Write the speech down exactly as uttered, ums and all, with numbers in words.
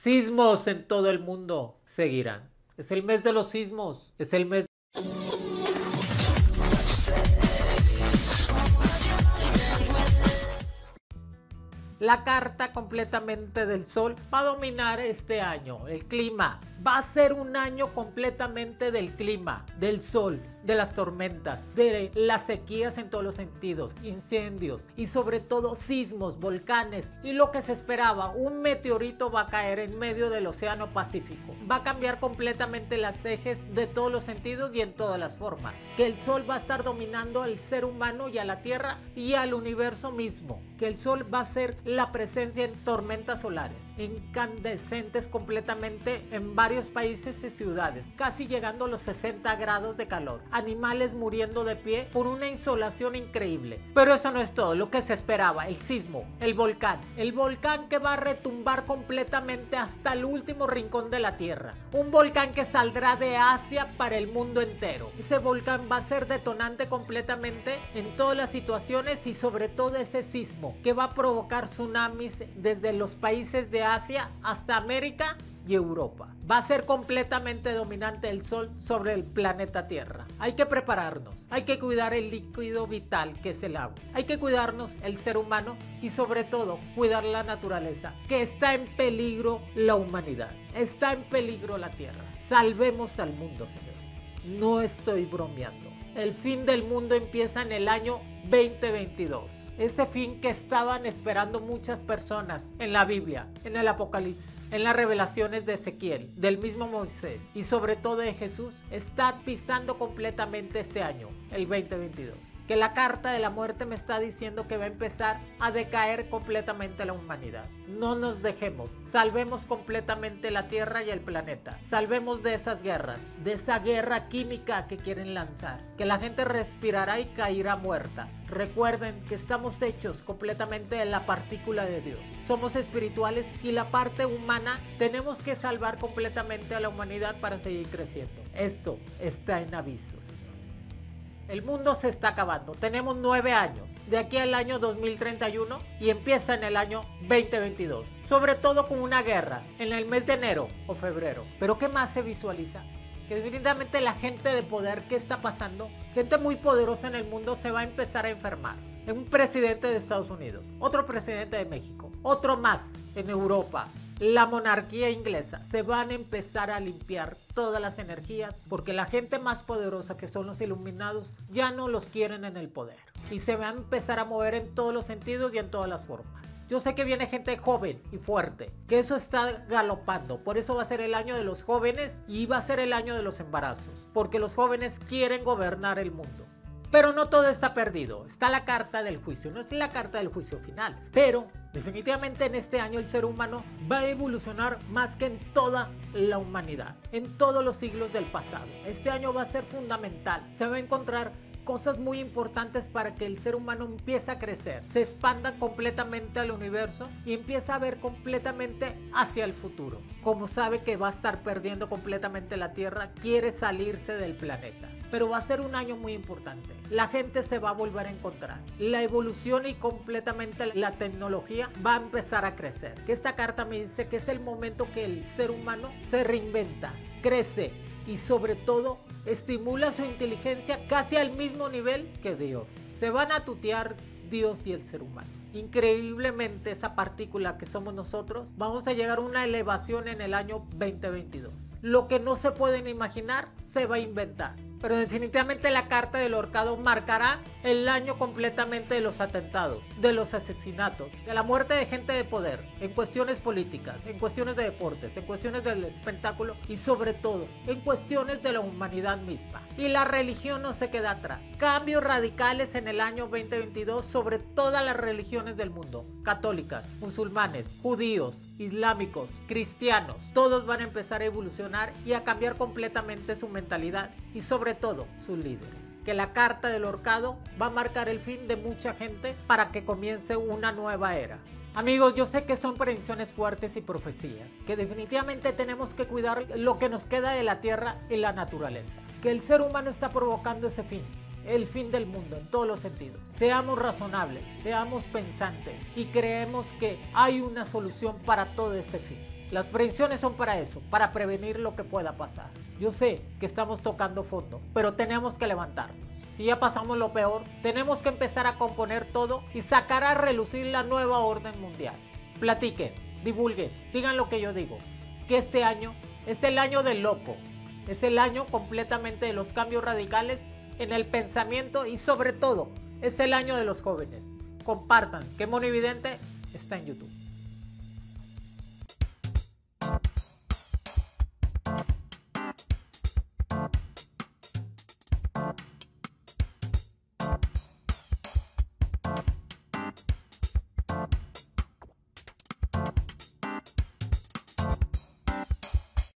Sismos en todo el mundo seguirán. Es el mes de los sismos, es el mes. La carta completamente del sol va a dominar este año, el clima. Va a ser un año completamente del clima, del sol, de las tormentas, de las sequías en todos los sentidos, incendios y sobre todo sismos, volcanes y lo que se esperaba, un meteorito va a caer en medio del océano Pacífico. Va a cambiar completamente las ejes de todos los sentidos y en todas las formas. Que el sol va a estar dominando al ser humano y a la tierra y al universo mismo. Que el sol va a ser la presencia en tormentas solares, incandescentes completamente en varios países y ciudades, casi llegando a los sesenta grados de calor, animales muriendo de pie por una insolación increíble. Pero eso no es todo lo que se esperaba, el sismo, el volcán, el volcán que va a retumbar completamente hasta el último rincón de la tierra, un volcán que saldrá de Asia para el mundo entero. Ese volcán va a ser detonante completamente en todas las situaciones y sobre todo ese sismo que va a provocar tsunamis desde los países de Asia hasta América y Europa. Va a ser completamente dominante el sol sobre el planeta Tierra. Hay que prepararnos, hay que cuidar el líquido vital que es el agua. Hay que cuidarnos el ser humano y sobre todo cuidar la naturaleza, que está en peligro la humanidad. Está en peligro la Tierra. Salvemos al mundo, señores. No estoy bromeando. El fin del mundo empieza en el año veinte veintidós. Ese fin que estaban esperando muchas personas en la Biblia, en el Apocalipsis, en las revelaciones de Ezequiel, del mismo Moisés y sobre todo de Jesús, está pisando completamente este año, el veinte veintidós. Que la carta de la muerte me está diciendo que va a empezar a decaer completamente la humanidad. No nos dejemos, salvemos completamente la Tierra y el planeta. Salvemos de esas guerras, de esa guerra química que quieren lanzar. Que la gente respirará y caerá muerta. Recuerden que estamos hechos completamente de la partícula de Dios. Somos espirituales y la parte humana tenemos que salvar completamente a la humanidad para seguir creciendo. Esto está en aviso. El mundo se está acabando, tenemos nueve años, de aquí al año dos mil treinta y uno y empieza en el año veinte veintidós, sobre todo con una guerra en el mes de enero o febrero. Pero ¿qué más se visualiza? Que definitivamente la gente de poder, ¿qué está pasando? Gente muy poderosa en el mundo se va a empezar a enfermar. Un presidente de Estados Unidos, otro presidente de México, otro más en Europa. La monarquía inglesa, se van a empezar a limpiar todas las energías porque la gente más poderosa, que son los iluminados, ya no los quieren en el poder y se va a empezar a mover en todos los sentidos y en todas las formas. Yo sé que viene gente joven y fuerte, que eso está galopando, por eso va a ser el año de los jóvenes y va a ser el año de los embarazos, porque los jóvenes quieren gobernar el mundo. Pero no todo está perdido, está la carta del juicio, no es la carta del juicio final, pero definitivamente en este año el ser humano va a evolucionar más que en toda la humanidad, en todos los siglos del pasado. Este año va a ser fundamental, se va a encontrar cosas muy importantes para que el ser humano empiece a crecer, se expanda completamente al universo y empiece a ver completamente hacia el futuro. Como sabe que va a estar perdiendo completamente la Tierra, quiere salirse del planeta. Pero va a ser un año muy importante. La gente se va a volver a encontrar. La evolución y completamente la tecnología va a empezar a crecer. Que esta carta me dice que es el momento que el ser humano se reinventa, crece y sobre todo estimula su inteligencia casi al mismo nivel que Dios. Se van a tutear Dios y el ser humano. Increíblemente esa partícula que somos nosotros, vamos a llegar a una elevación en el año veinte veintidós. Lo que no se pueden imaginar se va a inventar. Pero definitivamente la carta del ahorcado marcará el año completamente de los atentados, de los asesinatos, de la muerte de gente de poder, en cuestiones políticas, en cuestiones de deportes, en cuestiones del espectáculo y sobre todo en cuestiones de la humanidad misma. Y la religión no se queda atrás. Cambios radicales en el año veinte veintidós sobre todas las religiones del mundo, católicas, musulmanes, judíos, islámicos, cristianos, todos van a empezar a evolucionar y a cambiar completamente su mentalidad y sobre todo sus líderes. Que la carta del ahorcado va a marcar el fin de mucha gente para que comience una nueva era. Amigos, yo sé que son predicciones fuertes y profecías, que definitivamente tenemos que cuidar lo que nos queda de la tierra y la naturaleza. Que el ser humano está provocando ese fin. El fin del mundo en todos los sentidos. Seamos razonables, seamos pensantes y creemos que hay una solución para todo este fin. Las prevenciones son para eso, para prevenir lo que pueda pasar. Yo sé que estamos tocando fondo, pero tenemos que levantarnos. Si ya pasamos lo peor, tenemos que empezar a componer todo y sacar a relucir la nueva orden mundial. Platiquen, divulguen, digan lo que yo digo, que este año es el año del loco, es el año completamente de los cambios radicales en el pensamiento y sobre todo es el año de los jóvenes. Compartan que Monividente está en YouTube.